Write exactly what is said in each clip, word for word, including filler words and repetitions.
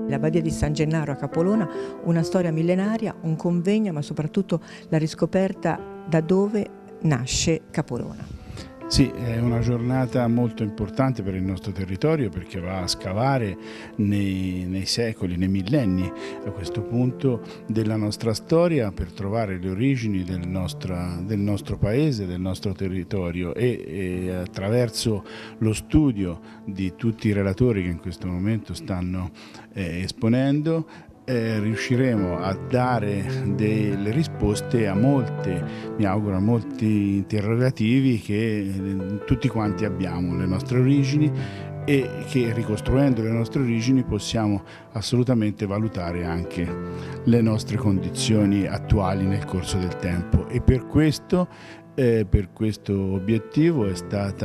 L'Abbadia di San Gennaro a Capolona, una storia millenaria, un convegno, ma soprattutto la riscoperta da dove nasce Capolona. Sì, è una giornata molto importante per il nostro territorio perché va a scavare nei, nei secoli, nei millenni a questo punto della nostra storia per trovare le origini del, nostra, del nostro paese, del nostro territorio e, e attraverso lo studio di tutti i relatori che in questo momento stanno eh, esponendo Eh, riusciremo a dare delle risposte a molte, mi auguro, a molti interrogativi che eh, tutti quanti abbiamo, le nostre origini, e che ricostruendo le nostre origini possiamo assolutamente valutare anche le nostre condizioni attuali nel corso del tempo. E per questo Eh, per questo obiettivo è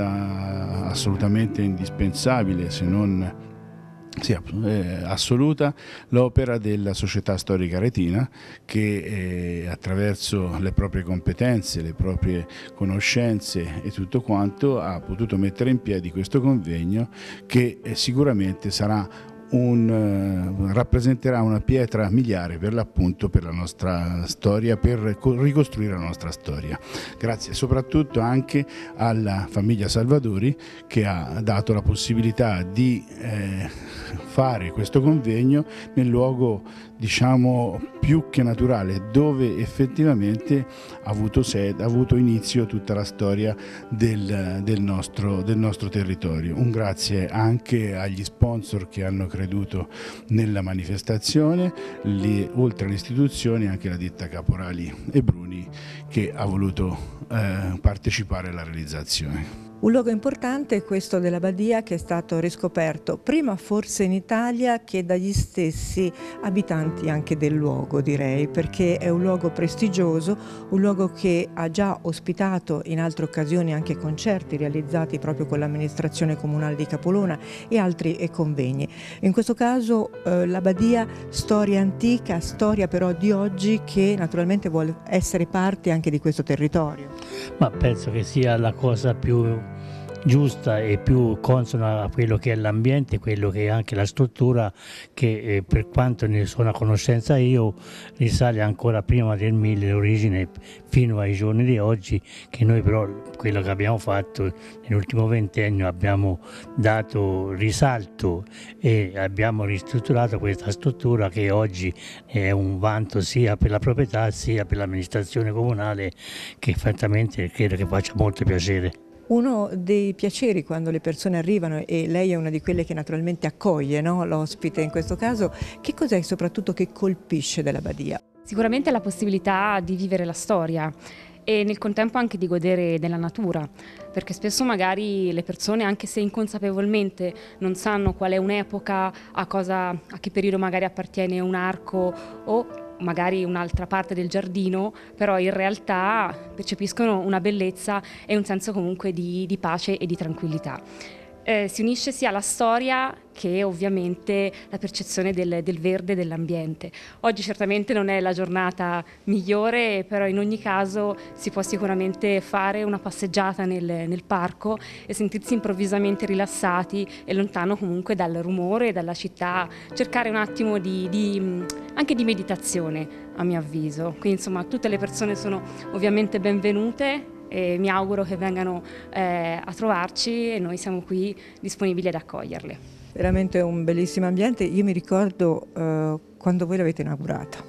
stata assolutamente indispensabile, se non Sì, eh, assoluta, l'opera della Società Storica Aretina che eh, attraverso le proprie competenze, le proprie conoscenze e tutto quanto ha potuto mettere in piedi questo convegno che eh, sicuramente sarà Un, uh, rappresenterà una pietra miliare per l'appunto per la nostra storia, per ricostruire la nostra storia. Grazie soprattutto anche alla famiglia Salvadori che ha dato la possibilità di eh, fare questo convegno nel luogo, diciamo, più che naturale, dove effettivamente ha avuto, sede, ha avuto inizio tutta la storia del, del, nostro, del nostro territorio. Un grazie anche agli sponsor che hanno creduto nella manifestazione, li, oltre alle istituzioni anche la ditta Caporali e Bruni che ha voluto eh, partecipare alla realizzazione. Un luogo importante è questo dell'Abbadia che è stato riscoperto prima forse in Italia che dagli stessi abitanti anche del luogo, direi, perché è un luogo prestigioso, un luogo che ha già ospitato in altre occasioni anche concerti realizzati proprio con l'amministrazione comunale di Capolona e altri e convegni. In questo caso eh, l'Abbadia, storia antica, storia però di oggi che naturalmente vuole essere parte anche di questo territorio. Ma penso che sia la cosa più giusta e più consona a quello che è l'ambiente, quello che è anche la struttura che eh, per quanto ne sono a conoscenza io risale ancora prima del mille l'origine fino ai giorni di oggi, che noi però quello che abbiamo fatto nell'ultimo ventennio abbiamo dato risalto e abbiamo ristrutturato questa struttura che oggi è un vanto sia per la proprietà sia per l'amministrazione comunale, che francamente credo che faccia molto piacere. Uno dei piaceri quando le persone arrivano, e lei è una di quelle che naturalmente accoglie, no? L'ospite in questo caso, che cos'è soprattutto che colpisce dell'Abbadia? Sicuramente la possibilità di vivere la storia e nel contempo anche di godere della natura, perché spesso magari le persone, anche se inconsapevolmente, non sanno qual è un'epoca, a, cosa, a che periodo magari appartiene un arco o magari un'altra parte del giardino, però in realtà percepiscono una bellezza e un senso comunque di, di pace e di tranquillità. Eh, si unisce sia la storia che ovviamente la percezione del, del verde e dell'ambiente. Oggi certamente non è la giornata migliore, però in ogni caso si può sicuramente fare una passeggiata nel, nel parco e sentirsi improvvisamente rilassati e lontano comunque dal rumore e dalla città, cercare un attimo di, di, anche di meditazione a mio avviso. Quindi insomma tutte le persone sono ovviamente benvenute e mi auguro che vengano eh, a trovarci e noi siamo qui disponibili ad accoglierle. Veramente un bellissimo ambiente. Io mi ricordo eh, quando voi l'avete inaugurata.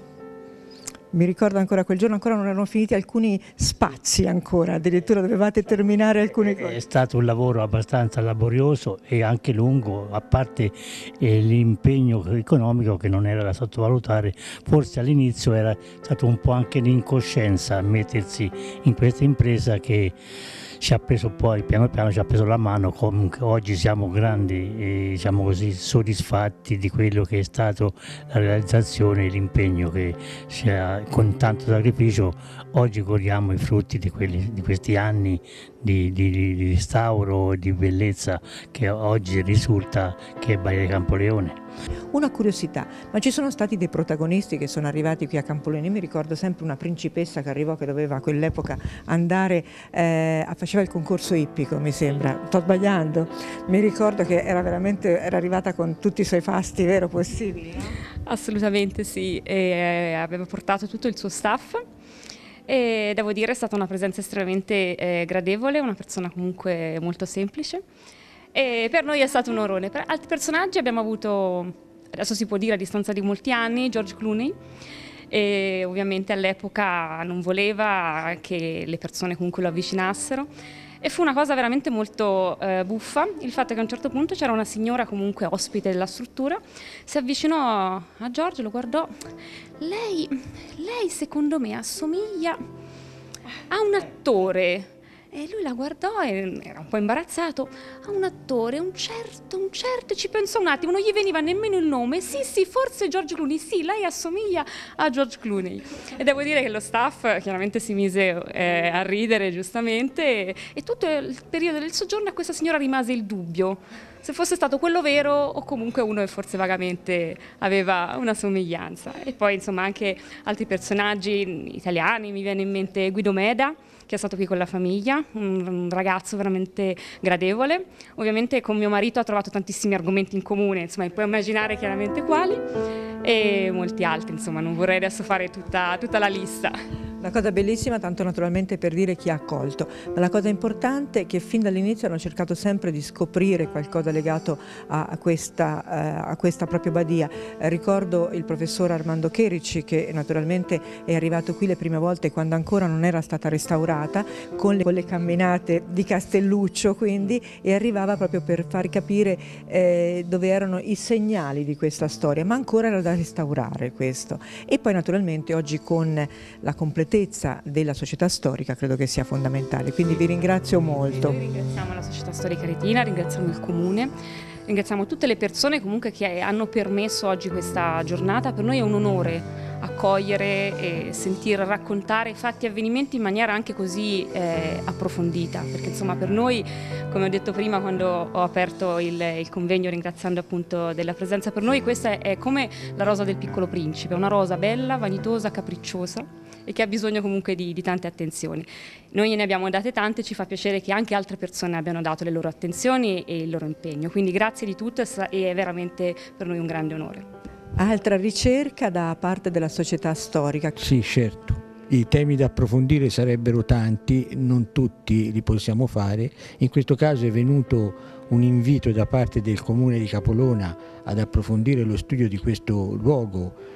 Mi ricordo ancora quel giorno, ancora non erano finiti alcuni spazi ancora, addirittura dovevate terminare alcune cose. È stato un lavoro abbastanza laborioso e anche lungo, a parte eh, l'impegno economico che non era da sottovalutare. Forse all'inizio era stato un po' anche l'incoscienza a mettersi in questa impresa che ci ha preso poi, piano piano ci ha preso la mano. Comunque oggi siamo grandi e diciamo così soddisfatti di quello che è stato la realizzazione e l'impegno che ci ha, con tanto sacrificio oggi godiamo i frutti di, quelli, di questi anni di, di, di restauro, di bellezza che oggi risulta che è Badia di Campoleone. Una curiosità, ma ci sono stati dei protagonisti che sono arrivati qui a Campoleone? Mi ricordo sempre una principessa che arrivò, che doveva a quell'epoca andare, eh, faceva il concorso ippico, mi sembra, sto sbagliando? Mi ricordo che era veramente, era arrivata con tutti i suoi fasti, vero, possibili? No? Assolutamente sì, e aveva portato tutto il suo staff. E devo dire è stata una presenza estremamente eh, gradevole, una persona comunque molto semplice. E per noi è stato un onore. Per altri personaggi abbiamo avuto, adesso si può dire a distanza di molti anni, George Clooney, e ovviamente all'epoca non voleva che le persone comunque lo avvicinassero. E fu una cosa veramente molto eh, buffa il fatto che a un certo punto c'era una signora comunque ospite della struttura, si avvicinò a George, lo guardò, lei, lei secondo me assomiglia a un attore. E lui la guardò e era un po' imbarazzato. A un attore, un certo, un certo, ci pensò un attimo, non gli veniva nemmeno il nome. Sì, sì, forse George Clooney, sì, lei assomiglia a George Clooney. E devo dire che lo staff chiaramente si mise eh, a ridere, giustamente, e, e tutto il periodo del soggiorno a questa signora rimase il dubbio se fosse stato quello vero o comunque uno che forse vagamente aveva una somiglianza. E poi insomma anche altri personaggi italiani, mi viene in mente Guido Meda, che è stato qui con la famiglia, un ragazzo veramente gradevole. Ovviamente con mio marito ha trovato tantissimi argomenti in comune, insomma puoi immaginare chiaramente quali, e molti altri, insomma non vorrei adesso fare tutta, tutta la lista. La cosa bellissima, tanto naturalmente per dire chi ha accolto, ma la cosa importante è che fin dall'inizio hanno cercato sempre di scoprire qualcosa legato a, a, questa, uh, a questa propria Badia. Eh, ricordo il professor Armando Cherici, che naturalmente è arrivato qui le prime volte quando ancora non era stata restaurata, con le, con le camminate di Castelluccio, quindi, e arrivava proprio per far capire eh, dove erano i segnali di questa storia, ma ancora era da restaurare questo. E poi naturalmente oggi con la completezza della società storica credo che sia fondamentale, quindi vi ringrazio molto. Noi ringraziamo la società storica retina, ringraziamo il comune, ringraziamo tutte le persone comunque che hanno permesso oggi questa giornata. Per noi è un onore accogliere e sentire raccontare fatti e avvenimenti in maniera anche così eh, approfondita, perché insomma per noi, come ho detto prima quando ho aperto il, il convegno ringraziando appunto della presenza, per noi questa è, è come la rosa del Piccolo Principe, una rosa bella, vanitosa, capricciosa e che ha bisogno comunque di, di tante attenzioni. Noi ne abbiamo date tante, ci fa piacere che anche altre persone abbiano dato le loro attenzioni e il loro impegno, quindi grazie di tutto e è veramente per noi un grande onore. Altra ricerca da parte della società storica? Sì, certo. I temi da approfondire sarebbero tanti, non tutti li possiamo fare. In questo caso è venuto un invito da parte del Comune di Capolona ad approfondire lo studio di questo luogo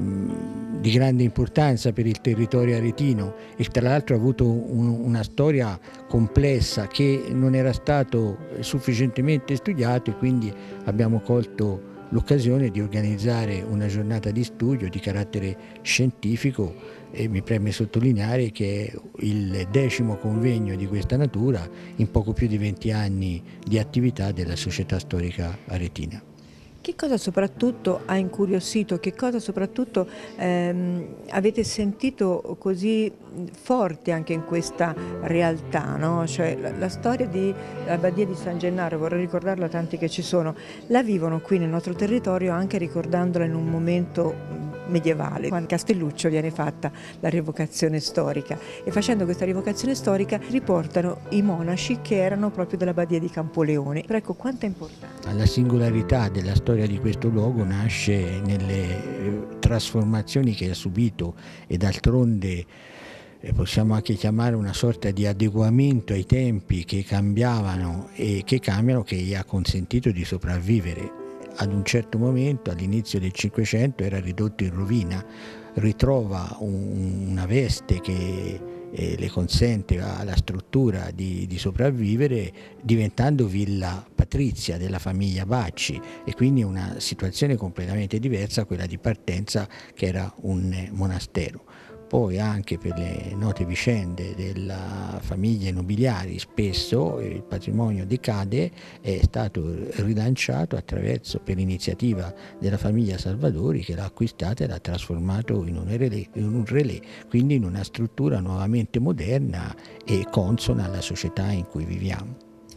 mh, di grande importanza per il territorio aretino e tra l'altro ha avuto un, una storia complessa che non era stato sufficientemente studiato, e quindi abbiamo colto l'occasione di organizzare una giornata di studio di carattere scientifico, e mi preme sottolineare che è il decimo convegno di questa natura in poco più di venti anni di attività della Società Storica Aretina. Che cosa soprattutto ha incuriosito, che cosa soprattutto ehm, avete sentito così forte anche in questa realtà, no? Cioè, la, la storia della Badia di San Gennaro, vorrei ricordarla a tanti che ci sono, la vivono qui nel nostro territorio anche ricordandola in un momento medievale. Quando a Castelluccio viene fatta la rievocazione storica e facendo questa rievocazione storica riportano i monaci che erano proprio della Badia di Campoleone. Però ecco quanto è importante. La singolarità della storia di questo luogo nasce nelle trasformazioni che ha subito e d'altronde possiamo anche chiamare una sorta di adeguamento ai tempi che cambiavano e che cambiano, che gli ha consentito di sopravvivere. Ad un certo momento, all'inizio del Cinquecento, era ridotto in rovina, ritrova un, una veste che eh, le consente alla struttura di, di sopravvivere, diventando villa patrizia della famiglia Bacci, e quindi una situazione completamente diversa a quella di partenza, che era un monastero. Poi anche per le note vicende della famiglia nobiliari spesso il patrimonio decade, è stato rilanciato attraverso, per iniziativa della famiglia Salvadori, che l'ha acquistato e l'ha trasformato in un relè, in un relè, quindi in una struttura nuovamente moderna e consona alla società in cui viviamo.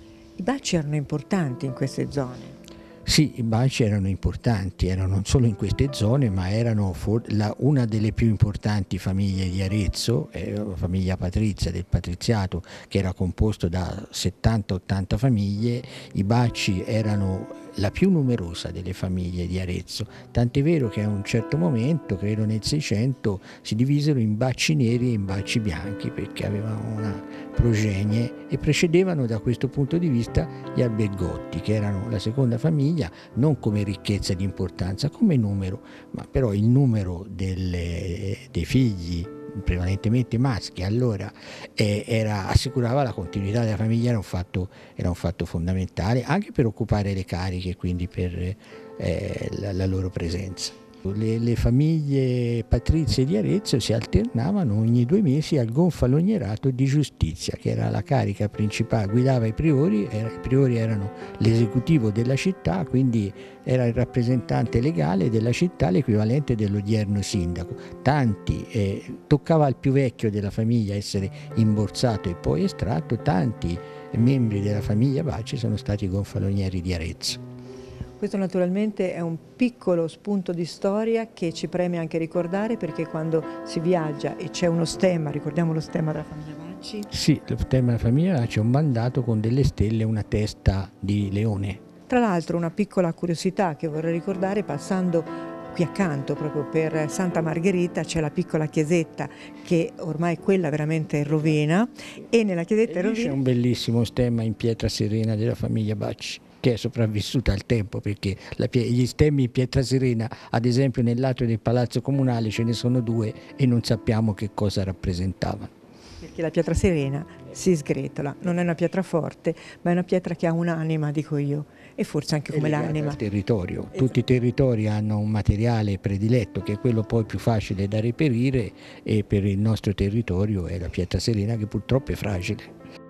I baci erano importanti in queste zone? Sì, i baci erano importanti, erano non solo in queste zone, ma erano la, una delle più importanti famiglie di Arezzo, eh, la famiglia patrizia del patriziato, che era composto da settanta ottanta famiglie. I baci erano la più numerosa delle famiglie di Arezzo, tant'è vero che a un certo momento, credo nel Seicento, si divisero in baci neri e in baci bianchi, perché avevano una progenie e precedevano da questo punto di vista gli Albergotti, che erano la seconda famiglia, non come ricchezza di importanza, come numero, ma però il numero delle, dei figli prevalentemente maschi allora eh, era, assicurava la continuità della famiglia, era un fatto, era un fatto fondamentale anche per occupare le cariche, quindi per eh, la, la loro presenza. Le, le famiglie patrizie di Arezzo si alternavano ogni due mesi al gonfalonierato di giustizia, che era la carica principale, guidava i priori, era, i priori erano l'esecutivo della città, quindi era il rappresentante legale della città, l'equivalente dell'odierno sindaco. Tanti, eh, toccava al più vecchio della famiglia essere imborsato e poi estratto, tanti membri della famiglia Baci sono stati gonfalonieri di Arezzo. Questo naturalmente è un piccolo spunto di storia che ci preme anche ricordare, perché quando si viaggia e c'è uno stemma, ricordiamo lo stemma della famiglia Baci? Sì, lo stemma della famiglia Baci è un mandato con delle stelle e una testa di leone. Tra l'altro una piccola curiosità che vorrei ricordare, passando qui accanto proprio per Santa Margherita c'è la piccola chiesetta, che ormai quella veramente è rovina, e nella chiesetta e rovina c'è un bellissimo stemma in pietra serena della famiglia Baci, che è sopravvissuta al tempo, perché la, gli stemmi in pietra serena, ad esempio nel lato del Palazzo Comunale ce ne sono due e non sappiamo che cosa rappresentavano. Perché la pietra serena si sgretola, non è una pietra forte, ma è una pietra che ha un'anima, dico io, e forse anche come l'anima. Il territorio, esatto. Tutti i territori hanno un materiale prediletto che è quello poi più facile da reperire, e per il nostro territorio è la pietra serena, che purtroppo è fragile.